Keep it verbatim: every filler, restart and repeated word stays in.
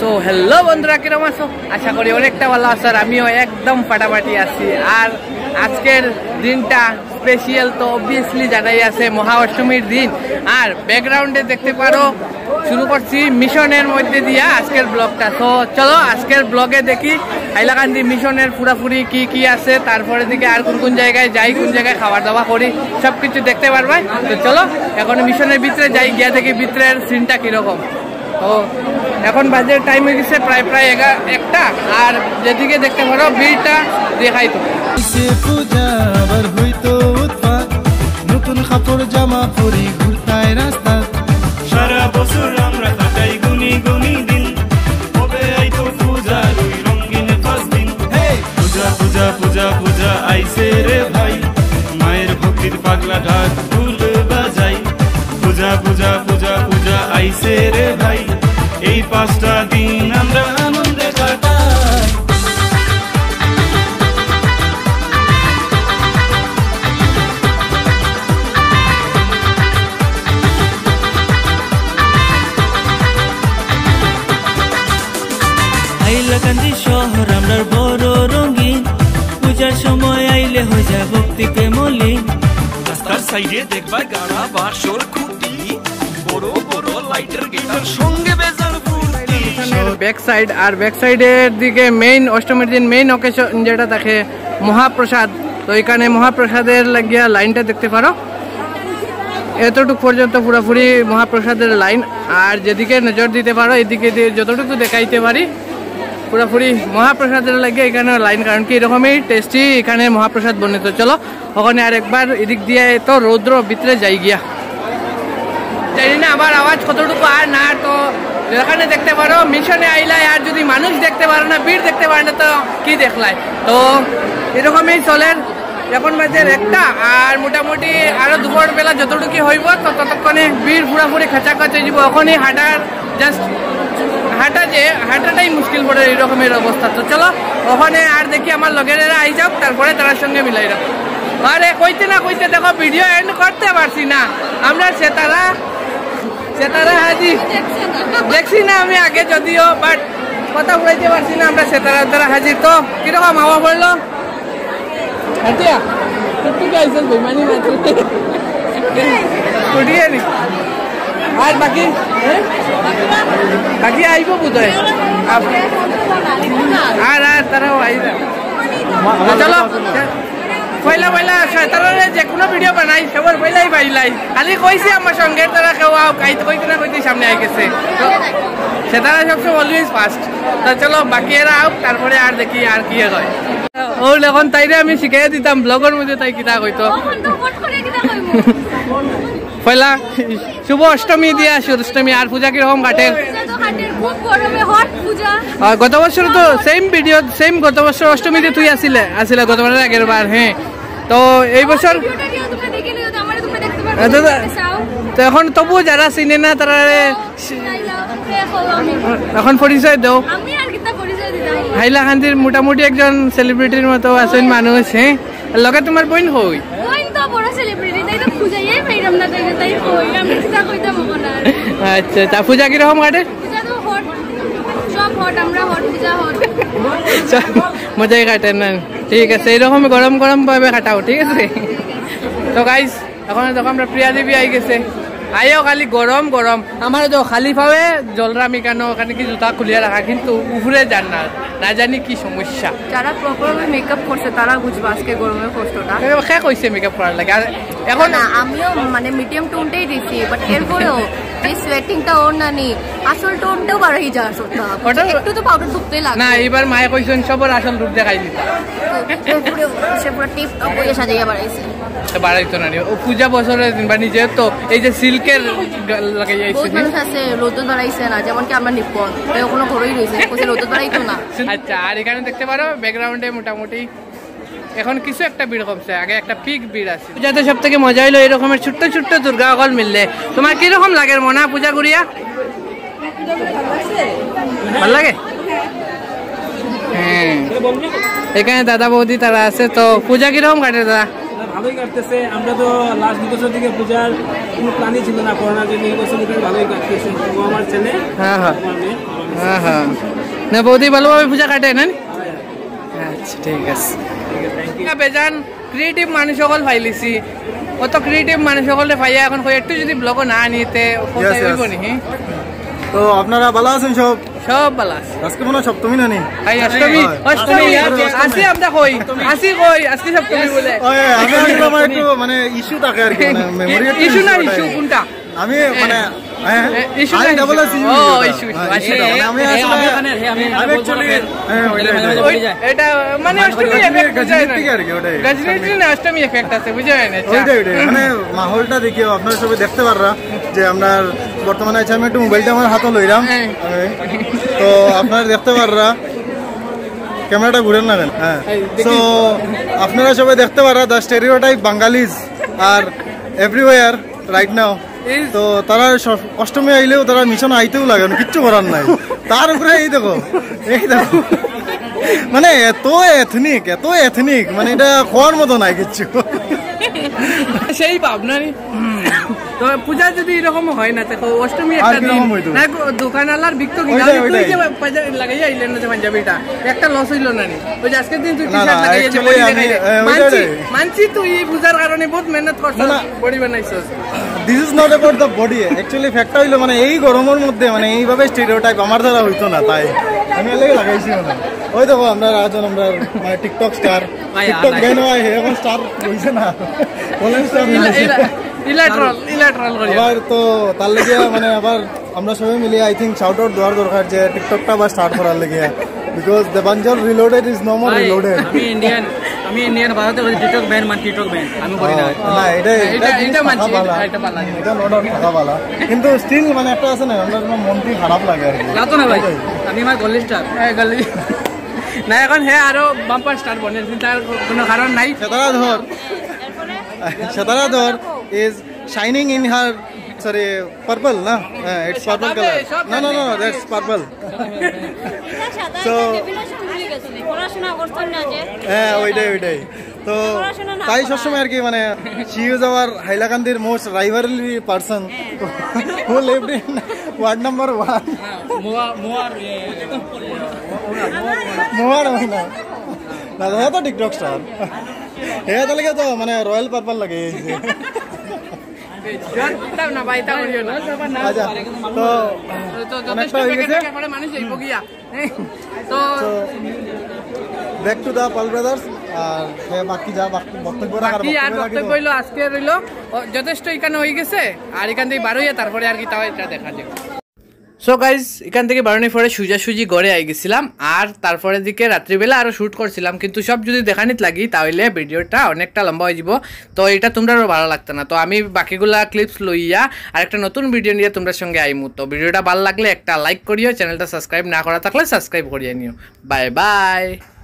So hello বন্ধুরা, কিরকম আছো? আশা করি অনেকটা ভালো আছো। আর আমিও একদম ফাটাফাটি আছি। আর আজকের দিনটা স্পেশাল তো অবভিয়াসলি জানাই আছে, মহা অষ্টমীর দিন। আর ব্যাকগ্রাউন্ডে দেখতে পারো শুরু করছি মিশনের মধ্যে দিয়ে আজকের ব্লগটা। তো চলো আজকের ব্লগে দেখি হাইলাকান্দি মিশনের পুরাপুরি কি কি আছে, তারপরে দিকে আর কোন কোন জায়গায় যাই, কোন জায়গায় খাবার দাওয়া করি, সব কিছু দেখতে পারবে। তো চলো এখন মিশনের ভিতরে যাই, গিয়া দেখি ভিতরের সিনটা কিরকম। তো এখন বাজে টাইম হয়ে গেছে প্রায় প্রায় একটা। আর যেদিকে দেখতে পারো ভিড়টা দেখাই তো নতুন কাপড় জামা পরি ঘুরতায় রাস্তা, সারা বছর আমরা কাটাই গুনি গুনি দিন, কবে আইতো পূজা ওই রঙিন পাঁচ দিন। পূজা পূজা পূজা পূজা আইছে রে ভাই, মায়ের ভক্তির পাগলা ঢাক ঢুল বাজাই। পূজা পূজা পূজা পূজা আইছে রে ভাই, এই পাঁচটা দিন আমরা আনন্দে কাটাই। হাইলাকান্দি শহর আমরার বড় রঙিন, পূজার সময় আইলে হয়ে যায় ভক্তিতে মলিন। রাস্তার সাইডে দেখবা গাড়া বাঁশর খুঁটি, বড় বড় লাইটের গেটার সঙ্গে বেজার ফুর্তি। ব্যাক সাইড আর ব্যাক সাইডের দিকে মেইন অষ্টমীর দিন মেইন অকেশন যেটা থাকে মহাপ্রসাদ। তো এখানে মহাপ্রসাদের লাগিয়া লাইনটা দেখতে পারো, এতটুকু পর্যন্ত পুরোপুরি মহাপ্রসাদের লাইন। আর যেদিকে নজর দিতে পারো এদিকে যতটুকু দেখাইতে পারি পুরোপুরি মহাপ্রসাদের লাগে এখানে লাইন, কারণ কি এরকমই টেস্টি এখানে মহাপ্রসাদ বনে। তো চলো ওখানে আর একবার এদিক দিয়ে তো রৌদ্র ভিতরে যাই গিয়া, জানি না আবার আওয়াজ কতটুকু আর না। তো যেখানে দেখতে পারো মিশনে আইলাই, আর যদি মানুষ দেখতে পারো না, ভিড় দেখতে পারো না, তো কি দেখলাই। তো এরকমই চলেন। এখন বাজে একটা, আর মোটামুটি আরো দুপুর বেলা যতটুকু হইব তো ততক্ষণে ভিড় পুরাপুরি খাঁচা খাঁচা যাব। ওখানেই হাঁটার জাস্ট হাঁটা যে হাঁটাটাই মুশকিল পড়ে এরকমের অবস্থা। তো চলো ওখানে আর দেখি আমার লগেরা আই যাও, তারপরে তার সঙ্গে মিলাই রাখো। আরে কইতে না কইতে দেখো ভিডিও এন্ড করতে পারছি না। আমরা সেতারা সেতারা হাজি দেখছি না আমি আগে যদিও, বাট কথা বলাইতে পারছি না। আমরা সেতারা তারা হাজির। তো কিরকম হাওয়া পড়লো হাতিয়া আইসল বেমানি মাটিয়ে নি। আর বাকি বাকি আইব বোধ হয়, আর আর তারাও আইবে। চলো পয়লা পয়লা তারা যে কোনো ভিডিও বানাই সবার পয়লাই পাইলাই, খালি কইছে আমার সঙ্গে তারা কেউ আও কাইতে কইতে না কইতে সামনে আই গেছে। তো সেটারা সবসময় অলওয়েজ ফার্স্ট। তো চলো বাকি এরা আও, তারপরে আর দেখি আর কি হয়। ও এখন তাইরে আমি শিখাই দিতাম ব্লগের মধ্যে, তাই কিতা কইতো পয়লা শুভ অষ্টমী দিয়া অষ্টমী। আর পূজা কিরকম কাটে? গত বছর তো সেম ভিডিও সেম গত বছর অষ্টমীতে তুই আসিলে আসিলে গত বছর আগের বার। হ্যাঁ, তো এই বছর তো এখন তবু যারা চিনে না তারা এখন পরিচয় দাও। হাইলাকান্দির মোটামুটি একজন সেলিব্রিটির মতো আছেন মানুষ। হ্যাঁ, লগে তোমার বোন হই। আচ্ছা, তা পূজা কিরকম কাটে? মজাই কাটে না? ঠিক আছে, এইরকম গরম গরম ভাবে কাটাও, ঠিক আছে। তো গাইস এখন দেখো আমরা প্রিয়া দেবী আই গেছে। আইও খালি গরম গরম। আমার তো খালি ভাবে জলরামি কেন ওখানে কি জুতা খুলিয়ে রাখা, কিন্তু উপরে যান না, না জানি কি সমস্যা। যারা প্রপারলি মেকআপ করছে তারা বুঝবে আজকে গরমের কষ্টটা। কে কইছে মেকআপ করার লাগে? আর এখন না আমিও মানে মিডিয়াম টোনটাই দিছি, বাট এরপরেও এই সোয়েটিংটা ওর না নি আসল টোনটাও বাড়াই যায়। আসলটা একটু তো পাউডার ঢুকতেই লাগে না। এবার মায়ে কইছেন সবার আসল রূপ দেখাই দিতা, পুরো সে পুরো টিপ টপ হয়ে সাজাইয়া বাড়াইছে। বাড়াইতো না ও পূজা বছরের দিন বা নিজে তো এই যে সিল্কের লাগাই যাইছে। বহুত মানুষ আছে রোদ বাড়াইছে না, যেমন কি আমরা নিপন ওখানে ঘরেই রয়েছে, রোদ বাড়াইতো না। আচ্ছা, আর এখানে দেখতে পারো ব্যাকগ্রাউন্ডে মোটামুটি এখন কিছু একটা ভিড় কমছে, আগে একটা পিক ভিড় আছে। পূজাতে সব থেকে মজা হইলো এরকমের ছোট্ট ছোট্ট দুর্গা অকল মিললে। তোমার কিরকম লাগে মনা পূজা করিয়া? ভাল লাগে? হ্যাঁ, এখানে দাদা বৌদি তারা আছে। তো পূজা কিরকম কাটে দাদা? ভালোই কাটতেছে। আমরা তো লাস্ট দু বছর থেকে পূজার কোনো প্ল্যানই ছিল না করোনার জন্য, এই বছর থেকে ভালোই কাটতেছে। ও আমার ছেলে, হ্যাঁ হ্যাঁ আমার মেয়ে, হ্যাঁ হ্যাঁ না বৌদি ভালোভাবে পূজা কাটে না? আচ্ছা ঠিক আছে। বেজান ক্রিয়েটিভ মানুষ সকল ফাইলিছি, কত ক্রিয়েটিভ মানুষ সকলে ফাইয়া এখন একটু যদি ব্লগ না আনিতে হইব নি? তো আপনারা ভালো আছেন সব? সব ভালো আছে। আজকে মনে হয় সপ্তমী নানি? ভাই অষ্টমী, অষ্টমী আসি আমরা কই আসি কই আজকে সপ্তমী বলে। আমি আসলে আমার একটু মানে ইস্যু থাকে আর কি, মানে মেমোরি ইস্যু না ইস্যু কোনটা? আমি মানে ইস্যু না ডাবল আছে ও ইস্যু আচ্ছা আমি আসলে আমি অ্যাকচুয়ালি এটা মানে অষ্টমী এফেক্ট বুঝায় না আর কি, ওটাই গাজরিটি না অষ্টমী এফেক্ট আছে বুঝায় না। ওইটাই ওইটাই মানে মাহলটা দেখিও আপনারা সবাই দেখতে পাররা যে আমরা বর্তমানে আছে। আমি একটু মোবাইলটা আমার হাতে লইলাম, তো আপনারা দেখতে পাররা ক্যামেরাটা ঘুরেন না কেন? হ্যাঁ, তো আপনারা সবাই দেখতে পারা দ্য স্টেরিওটাইপ বাঙালিজ আর এভরিওয়ার রাইট নাও। তো তারা অষ্টমী আইলেও তারা মিশন আইতেও লাগে না, কিচ্ছু করার নাই। তার উপরে এই দেখো এই দেখো মানে এত এথনিক এত এথনিক মানে এটা খাওয়ার মতো নাই কিচ্ছু। সেই ভাবনা তো পূজা যদি এরকম হয় না দেখো অষ্টমী একটা দিন না দোকানওয়ালার বিক্ত কিনা তুই যে লাগাই আইলেন না যে পাঞ্জাবিটা একটা লস হইল না নি ওই যে আজকে দিন তুই টি-শার্ট লাগাইয়া যে বডি দেখাই মানছি মানছি তুই এই পূজার কারণে বহুত মেহনত করছস বডি বানাইছস। This is not about the body, actually ফ্যাক্টটা হইলো মানে এই গরমের মধ্যে মানে এইভাবে স্টেরিওটাইপ আমার দ্বারা হইতো না, তাই আমি এলাকা লাগাইছি। মানে ওই দেখো আমরা রাজন আমরা মানে টিকটক স্টার টিকটক বেন হয় এখন স্টার হইছে না বলেন স্টার ইলাট্রাল ইলাট্রাল করি আবার তো তার লাগি মানে আবার আমরা সবাই মিলে আই থিংক শাউট আউট দেওয়ার দরকার যে টিকটকটা আবার স্টার্ট করার লাগি, because Debanjal reloaded is no more reloaded. আমি ইন্ডিয়ান আমি ইন্ডিয়ান ভারতে টিকটক ব্যান মান টিকটক ব্যান আমি করি না। না এটা এটা এটা মানছি এটা ভালো এটা নো ডাউট কথা বলা, কিন্তু স্টিল মানে একটা আছে না আমরা মনটি খারাপ লাগে আর কি। লাতো না ভাই আমি আমার গলি স্টার হ্যাঁ গলি না এখন হ্যাঁ আরো বাম্পার স্টার বনে তার কোনো কারণ নাই। Setara Dhar Setara Dhar is shining in her sorry purple না ইটস পার্পল কালার না না না দ্যাটস পার্পল। সো পড়াশোনা করতেন না যে হ্যাঁ ওইটাই ওইটাই তো তাই সবসময় আর কি মানে শি ইজ আওয়ার হাইলাকান্দির most rivalry person who lived in ward number one মোয়ার মোয়ার না না হ্যাঁ তো টিকটক স্টার হ্যাঁ তাহলে তো মানে রয়্যাল পার্পল লাগে না ভাই তা করিও না। আচ্ছা তো তো যথেষ্ট প্যাকেটে পড়ে মানুষ যাইব গিয়া তো back to the Pal brothers আর বাকি যা বক্তব্য রাখার বাকি আর বক্তব্য হইলো আজকে রইলো যথেষ্ট এখানে হয়ে গেছে আর এখান থেকে বার হইয়া তারপরে আর কি তাও এটা দেখা যাবে। সো গাইজ এখান থেকে বারোনি পরে সোজাসুজি গড়ে আই গেছিলাম আর তারপরে দিকে রাত্রিবেলা আরও শ্যুট করছিলাম, কিন্তু সব যদি দেখানিত লাগি তাহলে ভিডিওটা অনেকটা লম্বা হয়ে যাব, তো এটা তোমরাও ভালো লাগতো না। তো আমি বাকিগুলা ক্লিপস লইয়া আর একটা নতুন ভিডিও নিয়ে তোমরা সঙ্গে আইমু। তো ভিডিওটা ভালো লাগলে একটা লাইক করিও, চ্যানেলটা সাবস্ক্রাইব না করা থাকলে সাবস্ক্রাইব করিয়ে নিও। Bye by.